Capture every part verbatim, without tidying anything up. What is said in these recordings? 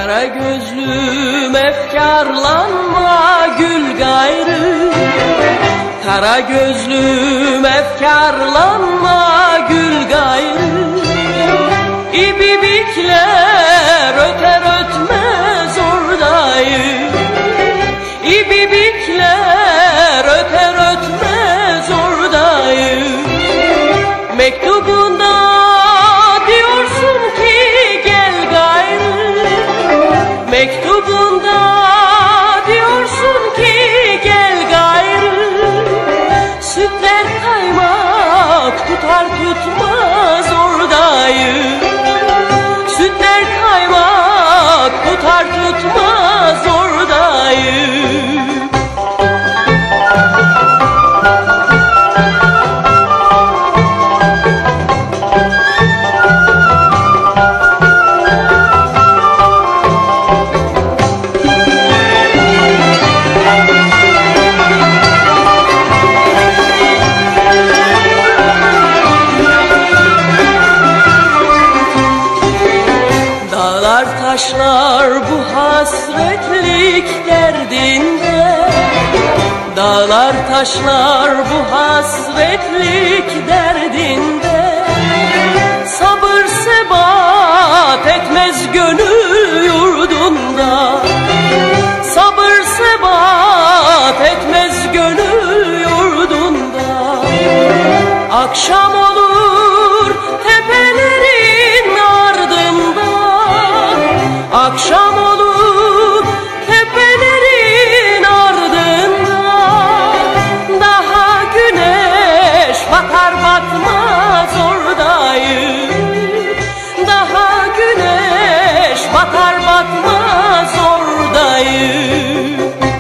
Kara gözlüm efkarlanma gül gayrı, kara gözlüm efkarlanma gül gayrı. İbibikler öter ötmez oradayım, İbibikler öter ötmez oradayım. Mektubunda diyorsun ki gel gayrı, mektubunda diyorsun ki gel gayrı. Sütler kaymak tutar tutmaz oradayım, sütler kaymak tutar tutmaz oradayım. Dağlar taşlar bu hasretlik derdinde, dağlar taşlar bu hasretlik derdinde. Sabır sebat etmez gönül yurdunda, sabır sebat etmez gönül yurdunda. Akşam olur tepelerin ardında, akşam olur tepelerin ardında. Daha güneş batar batmaz oradayım, daha güneş batar batmaz oradayım.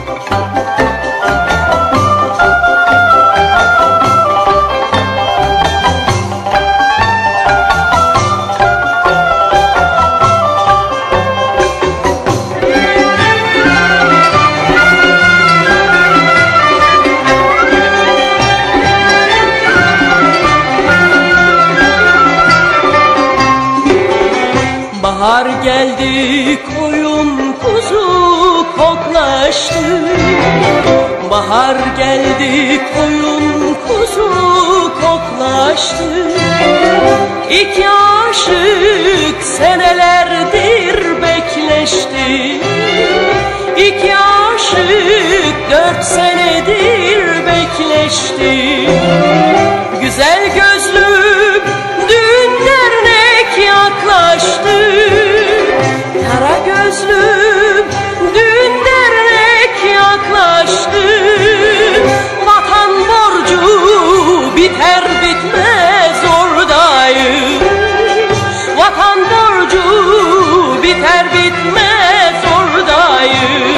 Bahar geldi koyun kuzu koklaştı, bahar geldi koyun kuzu koklaştı. İki aşık senelerdir bekleşti, İki aşık dört senedir bekleşti. Güzel gözlüm düğün dernek yaklaştı, kara gözlüm düğün dernek yaklaştı. Vatan borcu biter bitmez oradayım, vatan borcu biter bitmez oradayım.